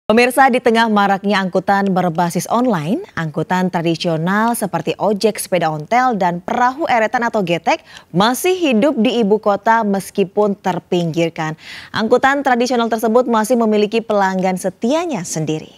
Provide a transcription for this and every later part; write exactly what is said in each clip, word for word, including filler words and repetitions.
Pemirsa, di tengah maraknya angkutan berbasis online, angkutan tradisional seperti ojek sepeda ontel dan perahu eretan atau getek masih hidup di ibu kota meskipun terpinggirkan. Angkutan tradisional tersebut masih memiliki pelanggan setianya sendiri.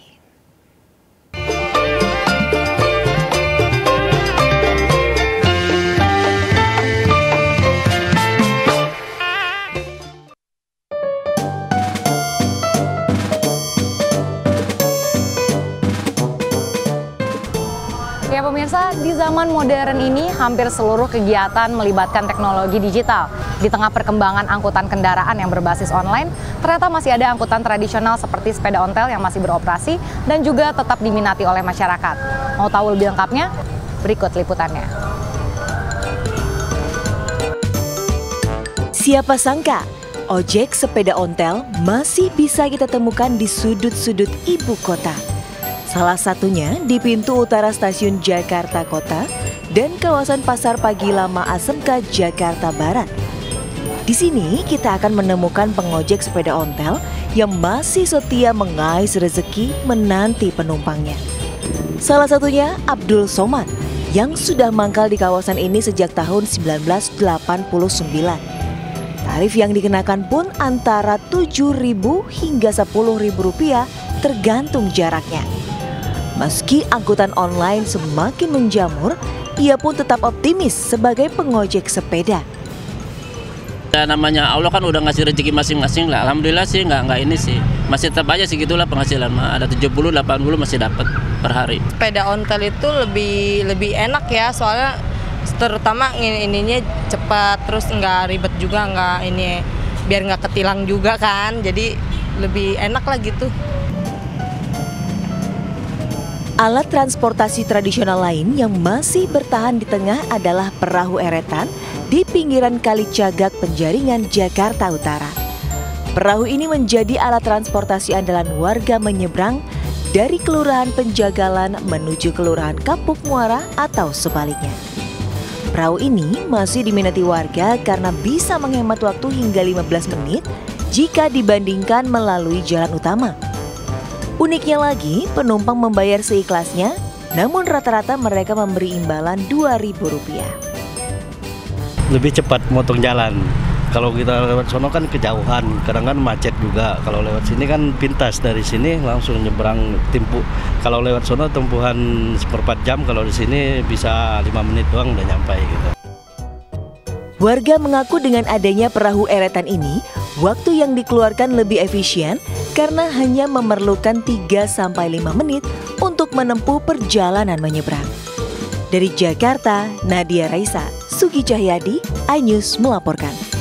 Ya pemirsa, di zaman modern ini hampir seluruh kegiatan melibatkan teknologi digital. Di tengah perkembangan angkutan kendaraan yang berbasis online, ternyata masih ada angkutan tradisional seperti sepeda ontel yang masih beroperasi dan juga tetap diminati oleh masyarakat. Mau tahu lebih lengkapnya? Berikut liputannya. Siapa sangka, ojek sepeda ontel masih bisa kita temukan di sudut-sudut ibu kota. Salah satunya di pintu utara stasiun Jakarta Kota dan kawasan Pasar Pagi Lama A S M K Jakarta Barat. Di sini kita akan menemukan pengojek sepeda ontel yang masih setia mengais rezeki menanti penumpangnya. Salah satunya Abdul Somad yang sudah mangkal di kawasan ini sejak tahun seribu sembilan ratus delapan puluh sembilan. Tarif yang dikenakan pun antara tujuh ribu hingga sepuluh ribu rupiah tergantung jaraknya. Meski angkutan online semakin menjamur, ia pun tetap optimis sebagai pengojek sepeda. Ya, namanya Allah kan udah ngasih rezeki masing-masing lah. Alhamdulillah sih nggak nggak ini sih. Masih tetap aja sih gitulah penghasilan mah. Ada tujuh puluh delapan puluh masih dapat per hari. Sepeda ontel itu lebih lebih enak ya, soalnya terutama ininya cepat, terus nggak ribet juga, nggak ini biar nggak ketilang juga kan. Jadi lebih enak lah gitu. Alat transportasi tradisional lain yang masih bertahan di tengah adalah perahu eretan di pinggiran Kali Cagak Penjaringan, Jakarta Utara. Perahu ini menjadi alat transportasi andalan warga menyeberang dari Kelurahan Penjagalan menuju Kelurahan Kapuk Muara atau sebaliknya. Perahu ini masih diminati warga karena bisa menghemat waktu hingga lima belas menit jika dibandingkan melalui jalan utama. Uniknya lagi, penumpang membayar seikhlasnya, namun rata-rata mereka memberi imbalan dua ribu rupiah. Lebih cepat motong jalan. Kalau kita lewat sono kan kejauhan, kadang kan macet juga. Kalau lewat sini kan pintas, dari sini langsung nyebrang tempuh. Kalau lewat sono tempuhan seperempat jam, kalau di sini bisa lima menit doang udah nyampe gitu. Warga mengaku dengan adanya perahu eretan ini, waktu yang dikeluarkan lebih efisien karena hanya memerlukan tiga sampai lima menit untuk menempuh perjalanan menyeberang. Dari Jakarta, Nadia Raisa, Sugi Cahyadi, iNews melaporkan.